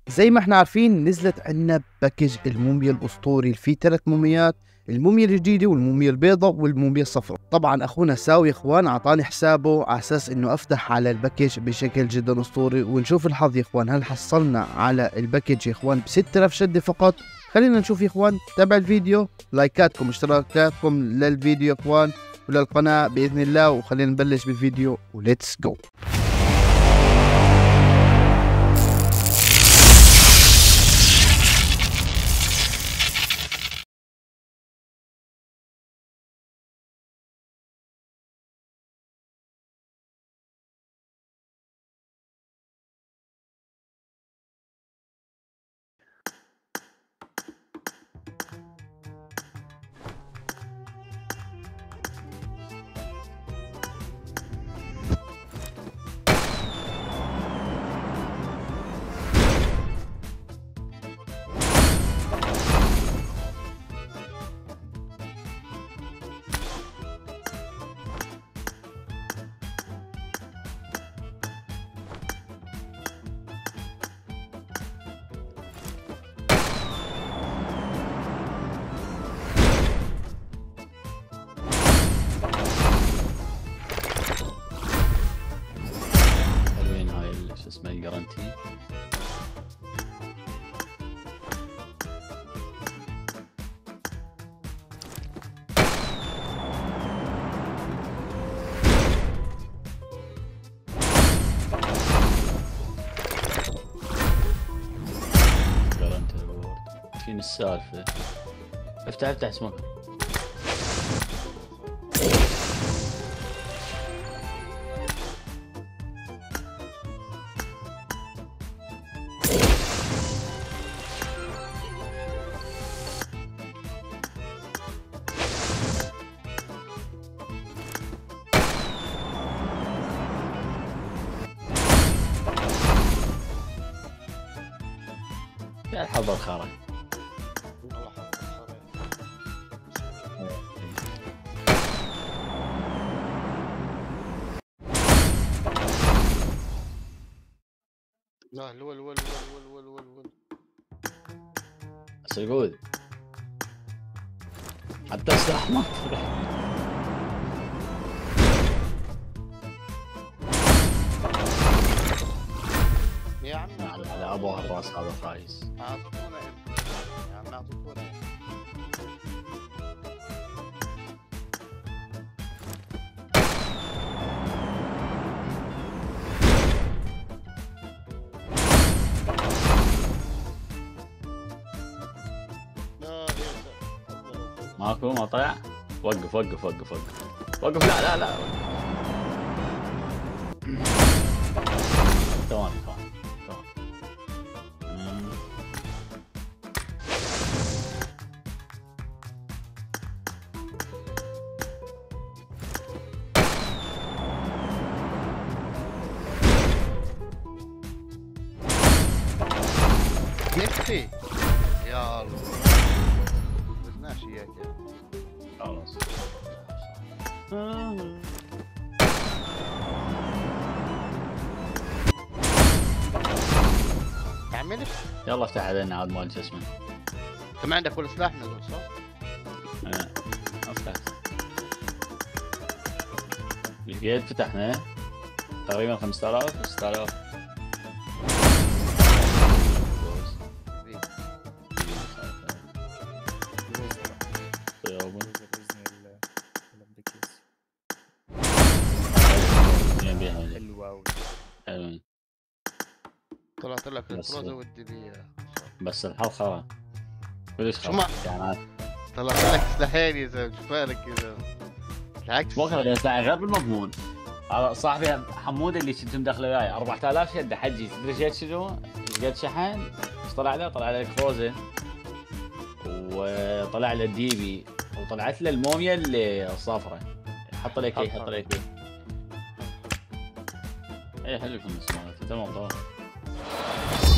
زي ما احنا عارفين نزلت عنا باكج الموميا الاسطوري اللي فيه 3 موميات، الموميا الجديده والموميا البيضاء والموميا الصفراء. طبعا اخونا ساوي يا اخوان اعطاني حسابه على اساس انه افتح على الباكج بشكل جدا اسطوري، ونشوف الحظ يا اخوان هل حصلنا على الباكج يا اخوان ب 6000 شده فقط. خلينا نشوف يا اخوان، تابع الفيديو، لايكاتكم اشتراكاتكم للفيديو يا اخوان وللقناه باذن الله، وخلينا نبلش بالفيديو وليتس جو. اسمه الجرانتي. جرانتي فين السالفة؟ افتح اسمه يا الحظ الخرا. والله حظ الخرا. لا الول سعود حتى السلاح ما طلع. يا عم على ابوها الراس هذا فايز. اعطونا يا عم اعطونا. ماكو ما طلع. وقف لا ثواني. يكفي يا الله بدناش اياك خلاص. تعمل يلا افتح علينا عاد مال شو اسمه. انت ما عندك ولا سلاح نزل صح؟ افتح الجيت فتحنا تقريبا 5000 6000. حلوين. طلعت لك البروزة والدبية بس الحظ خرا كلش شو خرا يعني. طلعت لك سلاحين يا زلمة شو بالك يا زلمة العكس. مو سلاح غير بالمضمون. هذا صاحبي حمود اللي كنت مدخله وياي 4000 شده حجي. تدري شيت شنو؟ قد شحن ايش طلع له؟ طلع له الكروزه وطلع له الديبي وطلعت له الموميا اللي الصفراء. حط لك اي اي حلو في النص مالته تمام.